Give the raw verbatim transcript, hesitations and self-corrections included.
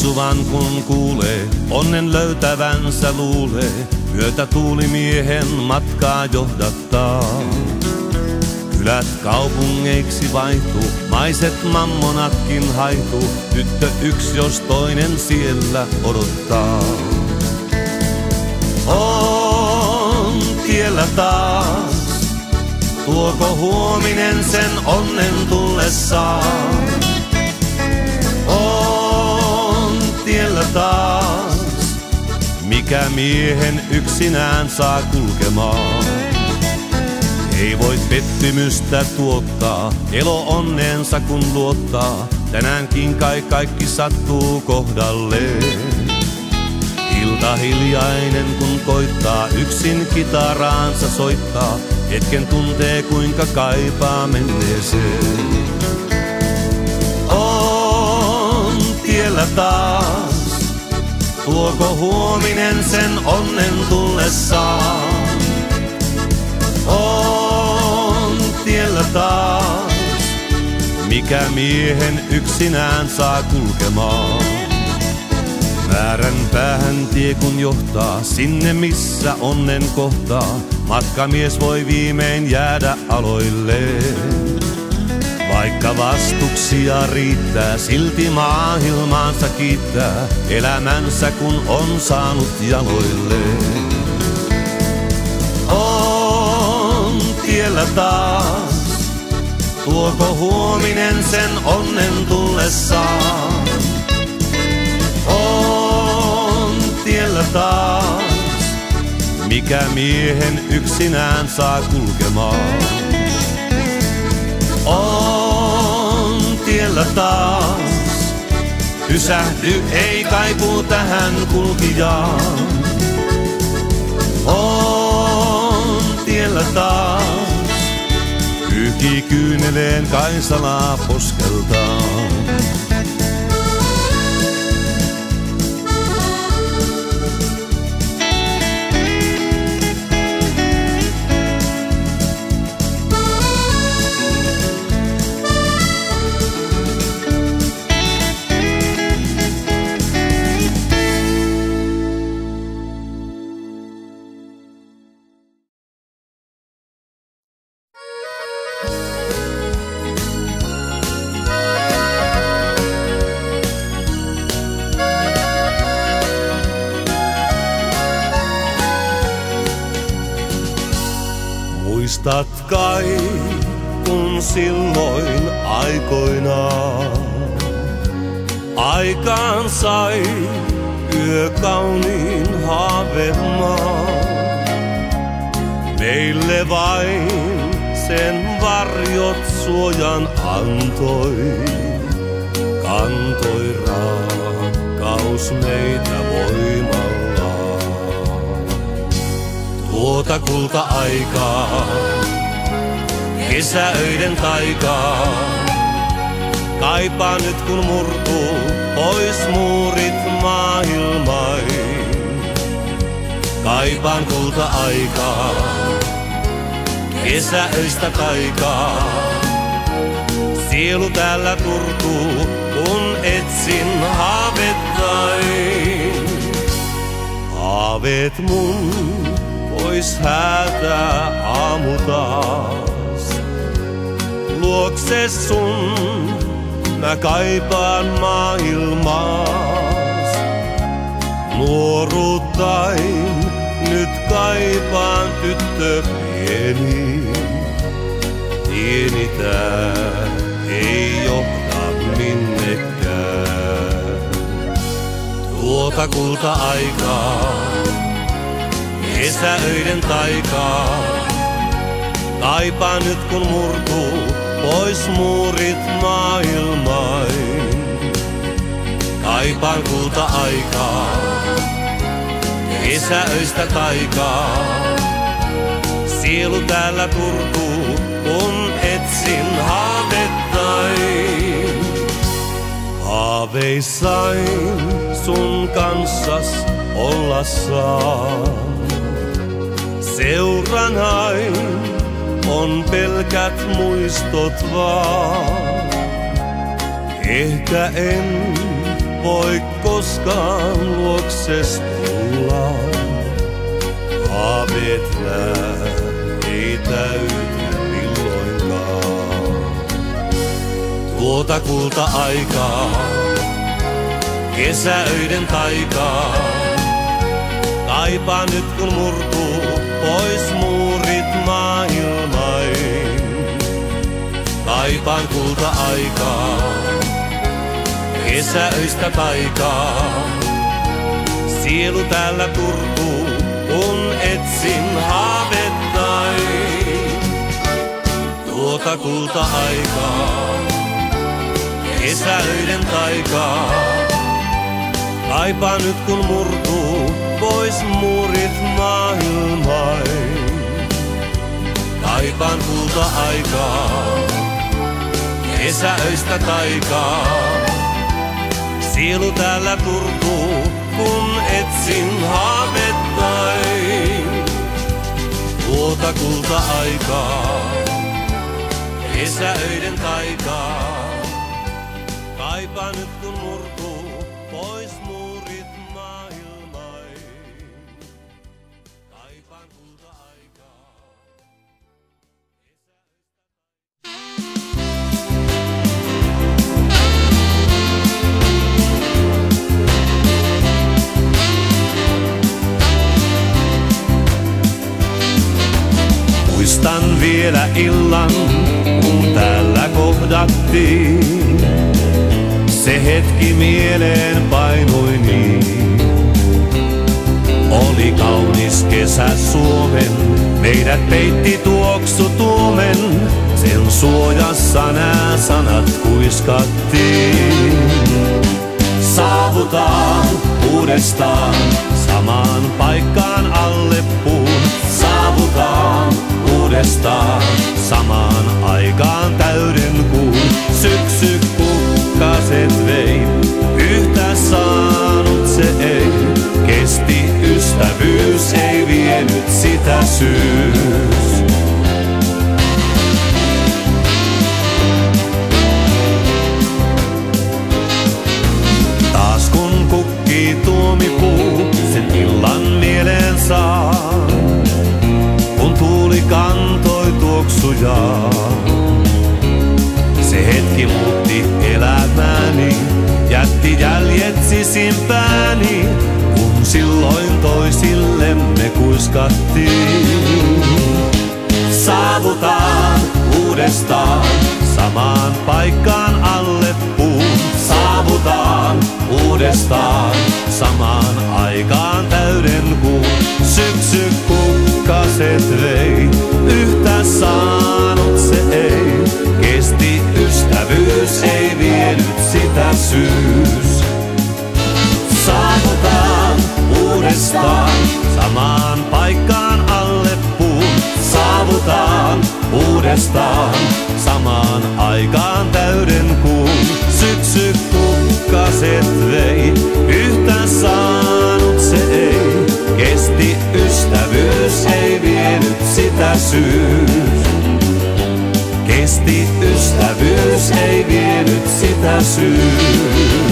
kuuluvan kun kuulee, onnen löytävänsä luulee, myötä tuulimiehen matkaa johdattaa. Kylät kaupungeiksi vaihtuu, maiset mammonatkin haituu, tyttö yksi jos toinen siellä odottaa. On tiellä taas, tuoko huominen sen onnen tullessaan. On tiellä taas, mikä miehen yksinään saa kulkemaan. Ei voi pettymystä tuottaa, elo onneensa kun luottaa, tänäänkin kai kaikki sattuu kohdalleen. Ilta hiljainen kun koittaa, yksin kitaraansa soittaa, hetken tuntee kuinka kaipaa menneeseen. On tiellä taas, tuoko huominen sen onnen tullessaan. On tiellä taas, mikä miehen yksinään saa kulkemaan. Väärän päähän tie kun johtaa, sinne missä onnen kohtaa, matkamies voi viimein jäädä aloilleen. Vaikka vastuksia riittää, silti maailmaansa kiittää, elämänsä kun on saanut jaloilleen. On tiellä taas, tuoko huominen sen onnen tullessaan. On tiellä taas, mikä miehen yksinään saa kulkemaan. On tiellä taas, pysähdy ei kaipuu tähän kulkijaan. On tiellä taas, pyyhkii kyyneleen kai salaa poskeltaan. Muistat kai, kun silloin aikoinaan aikaan sai yö kauniin haavemaan. Meille vain sen varjot suojan antoi, kantoi rakkaus meitä voimallaan. Tuota kulta-aikaa, kesäöiden taikaa, kaipaa nyt kun murtuu pois muurit maailmain. Kaipaan kulta-aikaa, kesäöistä taikaa, sielu täällä turtuu kun etsin haavettain. Haaveet mun pois häätää aamu taas. Luokse sun mä kaipaan maailmaas. Nuoruuttain nyt kaipaan tyttö pieni. Tieni tää ei johda minnekään. Tuota kulta-aikaa, kesäöiden taikaa, kaipaan nyt kun murtuu pois muurit maailmain. Kaipaan kulta-aikaa, kesäöistä taikaa, sielu täällä turtuu kun etsin haavettain. Haaveissain sun kanssas olla saan. Seuranain on pelkät muistot vaan. Ehkä en voi koskaan luokses tulla. Haaveet nää ei täyty milloinkaan. Tuota kulta-aikaa, kesäöiden taikaa, kaipaan nyt kun murtuu pois muurit maailmain. Kaipaan kulta-aikaa, kesäöistä taikaa. Sielu täällä turtuu, kun etsin haavettain. Tuota kulta-aikaa, kesäöiden taikaa. Kaipaan nyt kun murtuu pois muurit maailmain. Kaipaan kulta-aikaa, kesäöistä taikaa. Sielu täällä turtuu, kun etsin haavettain. Tuota kulta-aikaa, kesäöiden taikaa. Kaipaan nyt kun murtuu pois muurit maailmain. Kaipaan kulta-aikaa. Muistan vielä illan, kun täällä kohdattiin. Se hetki mieleen painui niin. Oli kaunis kesä Suomen, meidät peitti tuoksu tuomen. Sen suojassa nää sanat kuiskattiin. Saavutaan uudestaan samaan paikkaan alle puun. Saavutaan uudestaan samaan aikaan täyden kuun. Syksy kukkaset vei, yhtä saanut se ei. Kesti ystävyys, ei vienyt sitä syys. Taas kun kukkii tuomipuu, sen illan mieleen saa. Kun tuuli kantoi tuoksujaan. Se hetki muutti elämääni, jätti jäljet sisimpääni, kun silloin toisillemme kuiskattiin. Saavutaan uudestaan samaan paikkaan alle puun. Saavutaan uudestaan samaan aikaan täyden kuun. Syksy kukkaset vei, yhtä saanut se ei. Kesti ystävyys, ei vienyt sitä syys. Saavutaan uudestaan samaan paikkaan alle puun. Saavutaan uudestaan samaan aikaan täyden kuun. Syksy kukkaset vei, yhtä saanut se ei. Kesti ystävyys, ei vienyt sitä syys. Kesti ystävyys, ei vienyt sitä syys.